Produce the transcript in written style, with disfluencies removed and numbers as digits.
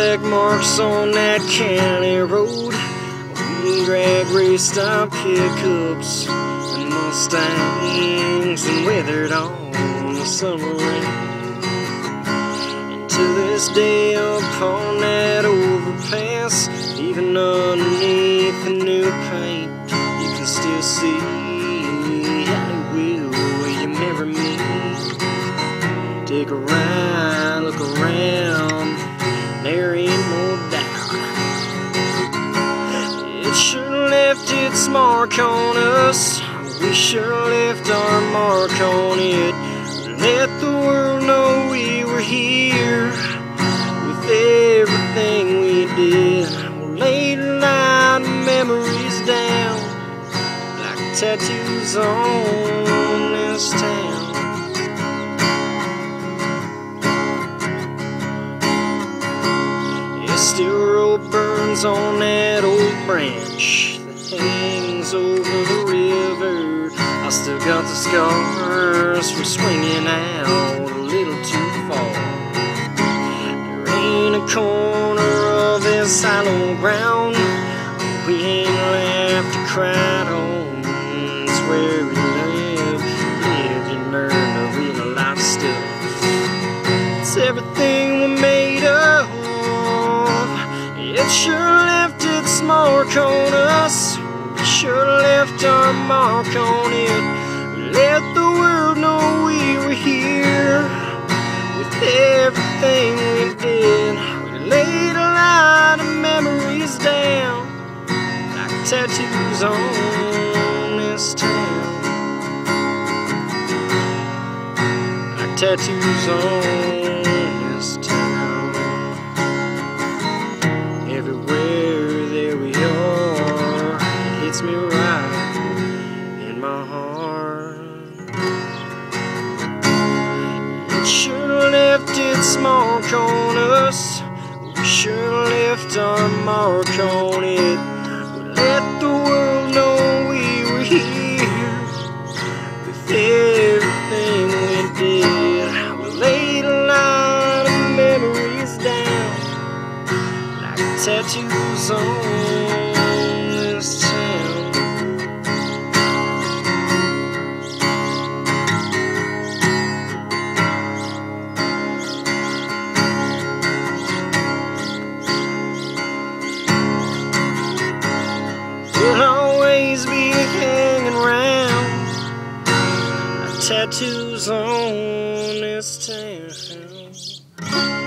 black marks on that county road. We drag raced our pickups and Mustangs and weathered on the summer rain. And to this day upon that overpass, even underneath the new paint, you can still see Hollywood where you marry me. Take a ride, look around, there ain't no doubt. It sure left its mark on us. We sure left our mark on it. Let the world know we were here with everything we did. We laid a line of memories down like tattoos on this town. Still rope burns on that old branch that hangs over the river. I still got the scars from swinging out a little too far. There ain't a corner of this hollow ground we ain't laughed or cried on. It's where we lived and learned a real lot of stuff. It's everything we made of. It sure left its mark on us. We sure left our mark on it. Let the world know we were here with everything we did. We laid a lot of memories down like tattoos on this town. Like tattoos on this town. Everywhere there we are, it hits me right in my heart. It sure left its mark on us. We sure left our mark on it. We let the world know we were here with everything we did. We laid a lot of memories down, tattoos on this town. We'll always be hanging around like tattoos on this town.